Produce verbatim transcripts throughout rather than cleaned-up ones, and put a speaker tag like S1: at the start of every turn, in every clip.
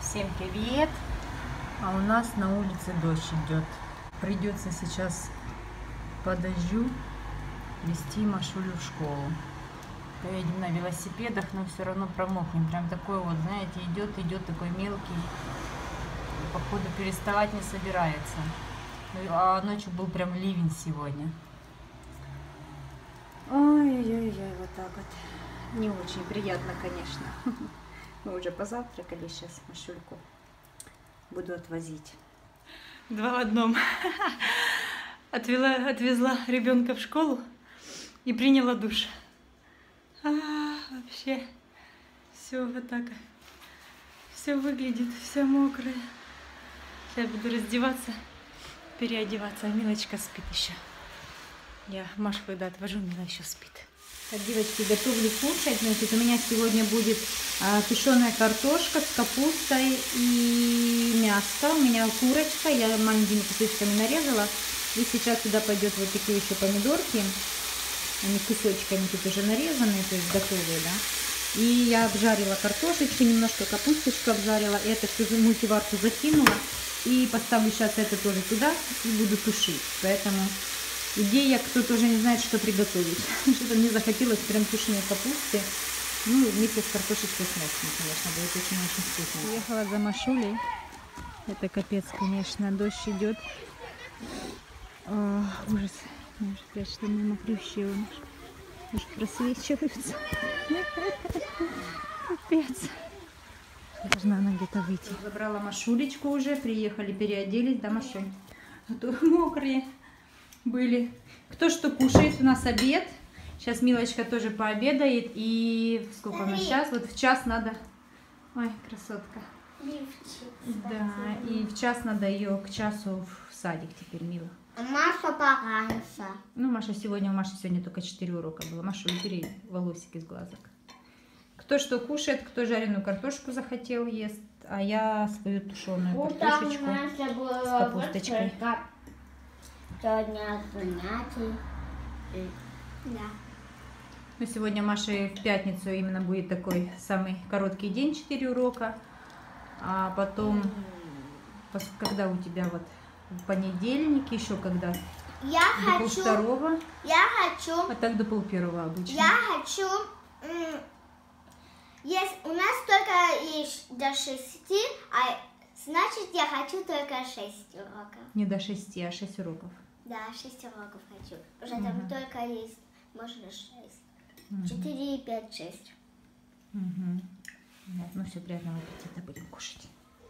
S1: Всем привет! А у нас на улице дождь идет. Придется сейчас по дождю вести Машулю в школу. Поедем на велосипедах, но все равно промокнем. Прям такой вот, знаете, идет, идет такой мелкий. Походу переставать не собирается. А ночью был прям ливень сегодня. Ой-ой-ой, вот так вот. Не очень приятно, конечно. Мы уже позавтракали, сейчас Машульку буду отвозить.
S2: Два в одном. Отвела, отвезла ребенка в школу и приняла душ. А, вообще все вот так. Все выглядит, все мокрое. Сейчас буду раздеваться, переодеваться. А Милочка спит еще. Я Машу когда отвожу, Мила еще спит.
S1: Так, девочки, готовлю кушать. Значит, у меня сегодня будет а, тушеная картошка с капустой и мясо. У меня курочка, я маленькими кусочками нарезала. И сейчас сюда пойдет вот такие еще помидорки. Они кусочками тут уже нарезанные, то есть готовые, да. И я обжарила картошечку, немножко капусточку обжарила. И это все в мультиварку закинула. И поставлю сейчас это тоже туда и буду тушить. Поэтому... идея, кто тоже не знает, что приготовить. Что-то мне захотелось прям тушеной капусты. Ну, вместе с картошечкой с мясом, конечно, будет очень-очень вкусно.
S2: Ехала за Машулей. Это капец, конечно, дождь идет. О, ужас. Может, опять что мимо плющие у нас. Может, просвечиваются. Капец. Должна она где-то выйти.
S1: Забрала Машулечку уже, приехали, переоделись, да, Машуль? А то мокрые были. Кто что кушает, у нас обед. Сейчас Милочка тоже пообедает. И сколько у нас сейчас? Вот в час надо... Ой, красотка. Да, и в час надо ее к часу в садик теперь, Мила.
S3: А Маша пораньше.
S1: Ну, Маша сегодня, у Маши сегодня только четыре урока было. Маша, убери волосики с глазок. Кто что кушает, кто жареную картошку захотел, ест. А я свою тушеную картошечку с капусточкой.
S3: Сегодня занятий. Да.
S1: Ну, сегодня Маше в пятницу именно будет такой самый короткий день, четыре урока. А потом, когда у тебя вот в понедельник, еще когда?
S3: Я
S1: до
S3: хочу...
S1: полвторого.
S3: Я хочу...
S1: А так до полпервого обычно.
S3: Я хочу... Есть, у нас только есть до шести, а значит я хочу только шесть уроков.
S1: Не до шести, а шесть уроков.
S3: Да, шесть уроков хочу. Уже
S1: Угу.
S3: там только есть, можно шесть. Четыре, пять, шесть.
S1: Угу. Вот, ну все, приятного аппетита, будем кушать.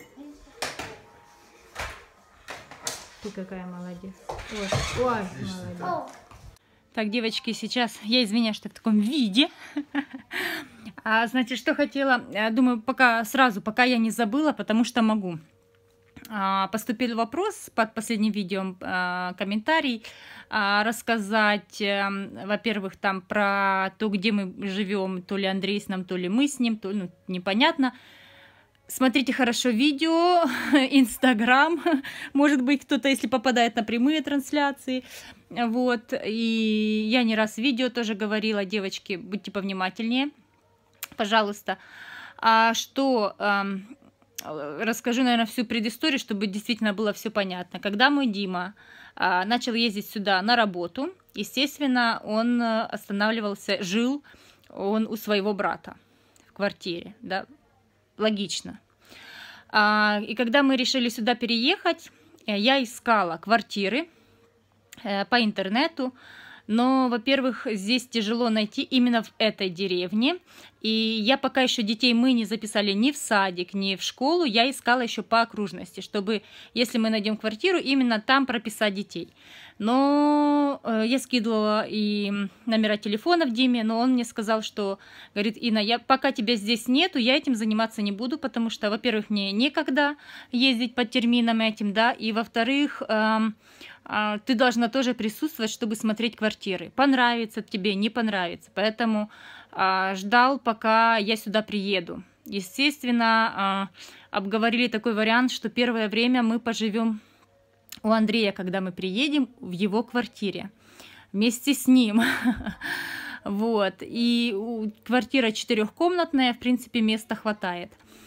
S1: Ты какая молодец. Ой, ой, молодец.
S2: Так, девочки, сейчас я извиняюсь, что в таком виде. А, значит, что хотела, думаю, пока сразу, пока я не забыла, потому что могу. А, поступил вопрос под последним видео, а, комментарий, а, рассказать, а, во-первых, там про то, где мы живем, то ли Андрей с ним, то ли мы с ним, то ну, непонятно. Смотрите хорошо видео, Инстаграм, может быть, кто-то, если попадает на прямые трансляции, вот, и я не раз в видео тоже говорила, девочки, будьте повнимательнее, пожалуйста, а что, эм, расскажу, наверное, всю предысторию, чтобы действительно было все понятно. Когда мой Дима э, начал ездить сюда на работу, естественно, он останавливался, жил он у своего брата в квартире, да, логично. А, и когда мы решили сюда переехать, я искала квартиры э, по интернету, но, во-первых, здесь тяжело найти именно в этой деревне, и я пока еще детей мы не записали ни в садик, ни в школу, я искала еще по окружности, чтобы, если мы найдем квартиру, именно там прописать детей. Но э, я скидывала и номера телефонов Диме, но он мне сказал, что, говорит, Инна, я, пока тебя здесь нету, я этим заниматься не буду, потому что, во-первых, мне некогда ездить по терминам этим, да, и, во-вторых, э, э, ты должна тоже присутствовать, чтобы смотреть квартиры. Понравится тебе, не понравится. Поэтому э, ждал, пока я сюда приеду. Естественно, э, обговорили такой вариант, что первое время мы поживем у Андрея, когда мы приедем, в его квартире вместе с ним. Вот. И квартира четырехкомнатная, в принципе, места хватает.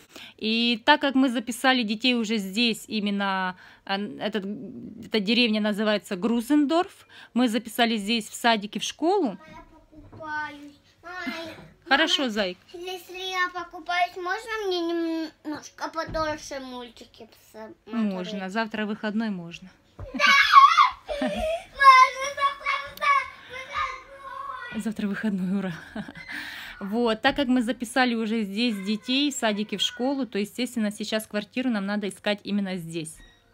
S2: И так как мы записали детей уже здесь, именно этот, эта деревня называется Грузендорф, мы записали здесь в садике, в школу.
S3: Я покупаюсь. Мама,
S2: Хорошо, зайк.
S3: если я покупаюсь, можно мне немножко подольше мультики посмотреть?
S2: Можно, завтра выходной можно. Завтра выходной, ура. Вот, так как мы записали уже здесь детей в садике, в школу, то, естественно, сейчас квартиру нам надо искать именно здесь.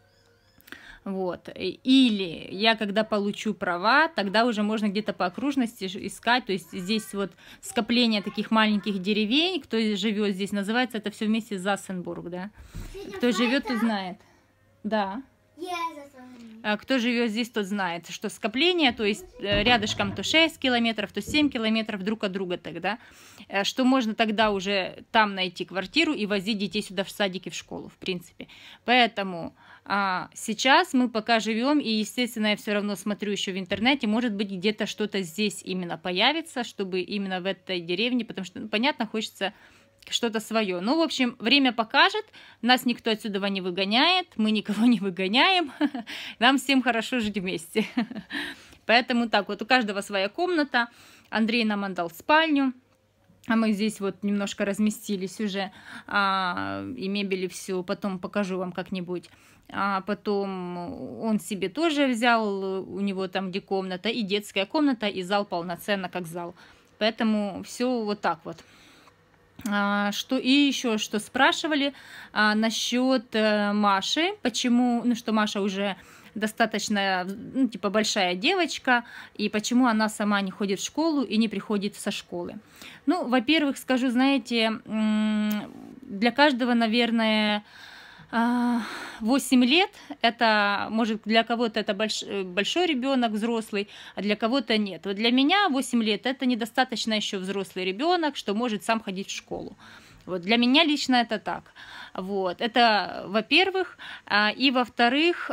S2: Вот. Или я, когда получу права, тогда уже можно где-то по окружности искать. То есть здесь вот скопление таких маленьких деревень. Кто живет здесь, называется это все вместе Засенбург, да? Кто живет, тот знает. Да. Кто живет здесь, тот знает, что скопление, то есть рядышком то шесть километров, то семь километров друг от друга тогда, что можно тогда уже там найти квартиру и возить детей сюда в садики, в школу, в принципе. Поэтому а, сейчас мы пока живем, и, естественно, я все равно смотрю еще в интернете, может быть, где-то что-то здесь именно появится, чтобы именно в этой деревне, потому что, ну, понятно, хочется что-то свое. Ну, в общем, время покажет, нас никто отсюда не выгоняет, мы никого не выгоняем, нам всем хорошо жить вместе. Поэтому так вот, у каждого своя комната, Андрей нам отдал спальню, а мы здесь вот немножко разместились уже, а, и мебели все, потом покажу вам как-нибудь. А потом он себе тоже взял, у него там где комната, и детская комната, и зал полноценно как зал. Поэтому все вот так вот. А, что и еще что спрашивали а, насчет а, Маши, почему, ну что Маша уже достаточно, ну, типа большая девочка, и почему она сама не ходит в школу и не приходит со школы. Ну, во-первых, скажу, знаете, для каждого, наверное, восемь лет, это, может, для кого-то это больш, большой ребенок, взрослый, а для кого-то нет. Вот для меня восемь лет это недостаточно еще взрослый ребенок, что может сам ходить в школу. Вот для меня лично это так. Вот. Это, во-первых. И, во-вторых,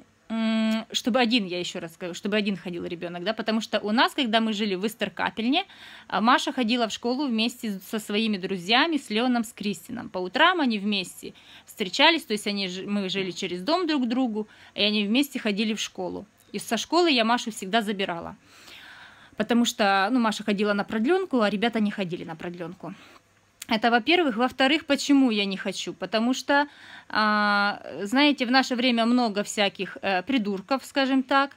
S2: чтобы один, я еще раз скажу, чтобы один ходил ребенок, да, потому что у нас, когда мы жили в Истеркапельне, Маша ходила в школу вместе со своими друзьями, с Леоном, с Кристином. По утрам они вместе встречались, то есть они, мы жили через дом друг к другу, и они вместе ходили в школу. И со школы я Машу всегда забирала, потому что, ну, Маша ходила на продленку, а ребята не ходили на продленку. Это, во-первых. Во-вторых, почему я не хочу? Потому что, а, знаете, в наше время много всяких э, придурков, скажем так,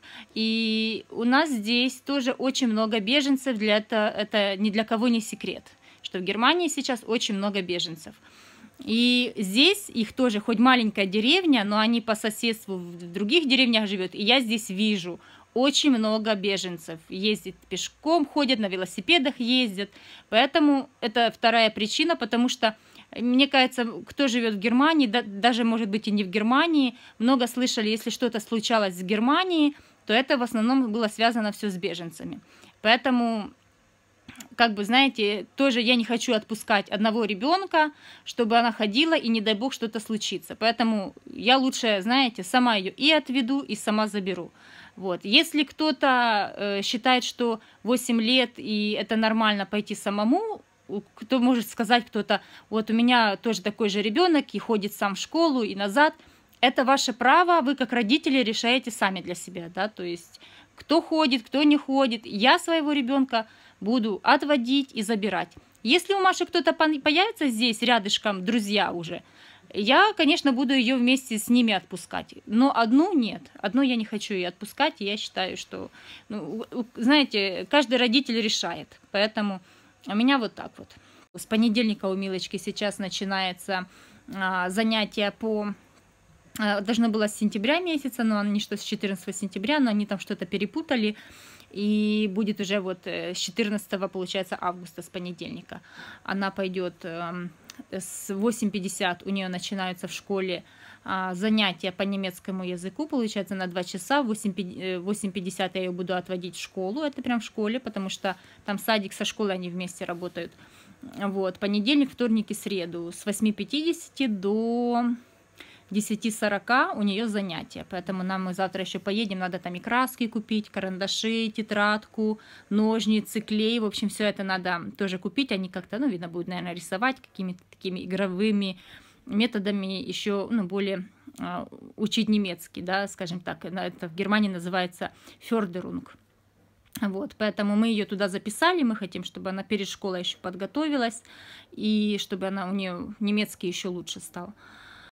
S2: и у нас здесь тоже очень много беженцев, для это, это ни для кого не секрет, что в Германии сейчас очень много беженцев. И здесь их тоже, хоть маленькая деревня, но они по соседству в других деревнях живут, и я здесь вижу очень много беженцев, ездят пешком, ходят, на велосипедах ездят, поэтому это вторая причина, потому что, мне кажется, кто живет в Германии, да, даже, может быть, и не в Германии, много слышали, если что-то случалось в Германии, то это в основном было связано все с беженцами, поэтому, как бы, знаете, тоже я не хочу отпускать одного ребенка, чтобы она ходила, и не дай бог что-то случится, поэтому я лучше, знаете, сама ее и отведу, и сама заберу. Вот. Если кто-то э, считает, что восемь лет и это нормально пойти самому, кто может сказать, кто-то, вот у меня тоже такой же ребенок и ходит сам в школу и назад, это ваше право, вы как родители решаете сами для себя, да, то есть кто ходит, кто не ходит, я своего ребенка буду отводить и забирать. Если у Маши кто-то появится здесь рядышком, друзья уже, я, конечно, буду ее вместе с ними отпускать, но одну нет, одну я не хочу ее отпускать, и я считаю, что, ну, знаете, каждый родитель решает, поэтому у меня вот так вот. С понедельника у Милочки сейчас начинается а, занятие по, а, должно было с сентября месяца, но они что с четырнадцатого сентября, но они там что-то перепутали, и будет уже вот с четырнадцатого, получается, августа, с понедельника. Она пойдет... С восемь пятьдесят у нее начинаются в школе а, занятия по немецкому языку, получается, на два часа. В восемь пятьдесят я ее буду отводить в школу, это прям в школе, потому что там садик со школой, они вместе работают. Вот, понедельник, вторник и среду с восьми пятидесяти до десяти сорока у нее занятия, поэтому нам мы завтра еще поедем, надо там и краски купить, карандаши, тетрадку, ножницы, клей, в общем, все это надо тоже купить, они как-то, ну, видно будет, наверное, рисовать какими-то такими игровыми методами, еще, ну, более э, учить немецкий, да, скажем так, это в Германии называется фёрдерунг. Вот, поэтому мы ее туда записали, мы хотим, чтобы она перед школой еще подготовилась, и чтобы она у нее немецкий еще лучше стал.